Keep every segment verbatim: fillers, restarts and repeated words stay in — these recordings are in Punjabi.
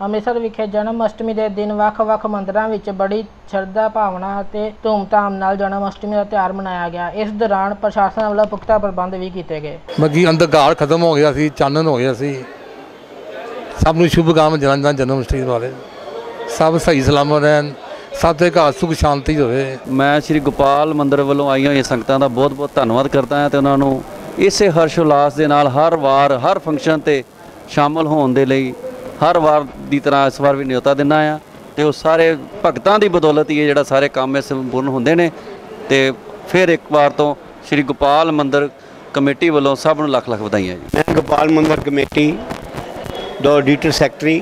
ਅੰਮ੍ਰਿਤਸਰ ਵਿਖੇ ਜਨਮ ਅਸ਼ਟਮੀ ਦੇ ਦਿਨ ਵੱਖ-ਵੱਖ ਮੰਦਰਾਂ ਵਿੱਚ ਬੜੀ ਸ਼ਰਧਾ ਭਾਵਨਾ ਅਤੇ ਧੂਮਧਾਮ ਨਾਲ ਜਨਮ ਅਸ਼ਟਮੀ ਦਾ ਤਿਉਹਾਰ ਮਨਾਇਆ ਗਿਆ। ਇਸ ਦੌਰਾਨ ਪ੍ਰਸ਼ਾਸਨ ਵੱਲੋਂ ਪੁਖਤਾ ਪ੍ਰਬੰਧ ਵੀ ਕੀਤੇ ਗਏ। ਮੱਗੀ ਅੰਧਕਾਰ ਖਤਮ ਹੋ ਗਿਆ ਸੀ, ਚਾਨਣ ਹੋ ਗਿਆ ਸੀ। ਸਭ ਨੂੰ ਸ਼ੁਭਕਾਮਨਾਵਾਂ ਜਨਮ ਜਨਮ ਅਸ਼ਟਮੀ ਵਾਲੇ ਸਭ ਸਹੀ ਸਲਾਮਤ ਰਹਿਣ, ਸਭ ਦੇ ਘਰ ਸੁਖ ਸ਼ਾਂਤੀ ਹੋਵੇ। ਮੈਂ ਸ਼੍ਰੀ ਗੋਪਾਲ ਮੰਦਿਰ ਵੱਲੋਂ ਆਈਆਂ ਹੋਈਆਂ ਸੰਗਤਾਂ ਦਾ ਬਹੁਤ ਬਹੁਤ ਧੰਨਵਾਦ ਕਰਦਾ ਹਾਂ ਤੇ ਉਹਨਾਂ ਨੂੰ ਇਸੇ ਹਰਸ਼ ਉਲਾਸ ਦੇ ਨਾਲ ਹਰ ਵਾਰ ਹਰ ਫੰਕਸ਼ਨ ਤੇ ਸ਼ਾਮਲ ਹੋਣ ਦੇ ਲਈ ਹਰ ਵਾਰ ਦੀ ਤਰ੍ਹਾਂ ਇਸ ਵਾਰ ਵੀ ਨਿਯੋਤਾ ਦਿੰਦਾ ਆ ਤੇ ਉਹ ਸਾਰੇ ਭਗਤਾਂ ਦੀ ਬਦੌਲਤ ਹੀ ਇਹ ਜਿਹੜਾ ਸਾਰੇ ਕੰਮ ਇਸ ਸੰਪੂਰਨ ਹੁੰਦੇ ਨੇ। ਤੇ ਫਿਰ ਇੱਕ ਵਾਰ ਤੋਂ ਸ਼੍ਰੀ ਗੋਪਾਲ ਮੰਦਿਰ ਕਮੇਟੀ ਵੱਲੋਂ ਸਭ ਨੂੰ ਲੱਖ ਲੱਖ ਵਧਾਈਆਂ ਜੀ। ਮੈਂ ਗੋਪਾਲ ਮੰਦਿਰ ਕਮੇਟੀ ਦਾ ਆਡੀਟਰ ਸੈਕਟਰੀ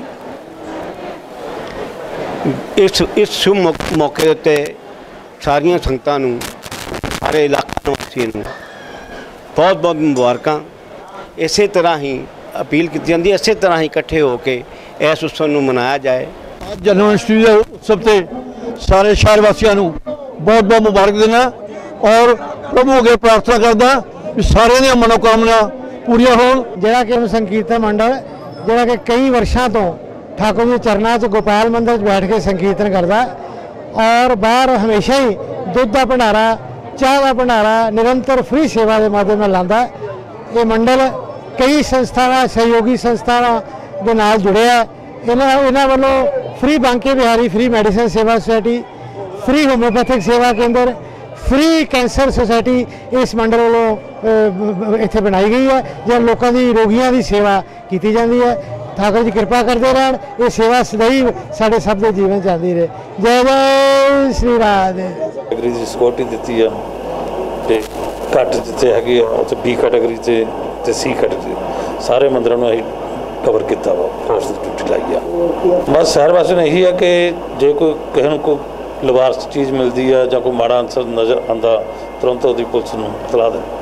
ਇਸ ਇਸ ਸ਼ੁਭ ਮੌਕੇ ਉੱਤੇ ਸਾਰੀਆਂ ਸੰਗਤਾਂ ਨੂੰ ਸਾਰੇ ਇਲਾਕੇ ਨਿਵਾਸੀਆਂ ਨੂੰ ਬਹੁਤ ਬਹੁਤ ਮੁਬਾਰਕਾਂ। ਇਸੇ ਤਰ੍ਹਾਂ ਹੀ अपील की जाती है, इस तरह ही इकट्ठे होकर इस उत्सव को मनाया जाए। जन्माष्टमी के उत्सव से सारे शहर वासियों को बहुत बहुत मुबारक देना और प्रभु अगे प्रार्थना करदा कि सारे दी मनोकामना पूरियां होण। जिहड़ा कि संकीर्तन मंडल जिहड़ा कि कई वर्षों तो ठाकुर जी चरणों च गोपाल मंदिर बैठ के संकीर्तन करता और बाहर हमेशा ही दुध का भंडारा चाह का भंडारा निरंतर फ्री सेवा के माध्यम नाल लांदा। ये मंडल कई संस्थावां सहयोगी संस्थावां दे नाल जुड़िया। इन्हां इन्हां वल्लों free Banke Bihari free medicine सेवा सोसाइटी, फ्री होम्योपैथिक सेवा केंद्र, फ्री कैंसर सोसाइटी इस मंडल वालों इत्थे बनाई गई है जो लोगों की रोगियों की सेवा की जाती है। ठाकुर जी कृपा करते रहन, ये सेवा सदैव साढ़े सब के जीवन चलती रहे। जय जय श्री राधे। कैटेगरी की सिक्योरिटी दी है तो घट जिते है बी कैटेगरी से ਤੇ ਸੀ कैटेगरी ਸਾਰੇ ਮੰਦਰਾਂ ਨੂੰ ਅਸੀਂ ਕਵਰ ਕੀਤਾ ਵਾ, ਫੋਰਸ ਦੀ ਡਿਊਟੀ ਲਾਈ ਆ। ਬਸ ਸ਼ਹਿਰ ਵਾਸੀਆਂ ਨੂੰ ਇਹੀ ਹੈ ਕਿ ਜੇ ਕੋਈ ਕਿਸੇ ਨੂੰ ਕੋਈ ਲਿਵਾਰਸ ਚੀਜ਼ ਮਿਲਦੀ ਆ ਜਾਂ ਕੋਈ ਮਾੜਾ ਅਨਸਰ ਨਜ਼ਰ ਆਉਂਦਾ ਤੁਰੰਤ ਉਹਦੀ ਪੁਲਿਸ ਨੂੰ ਇਤਲਾਹ ਦੇਣ।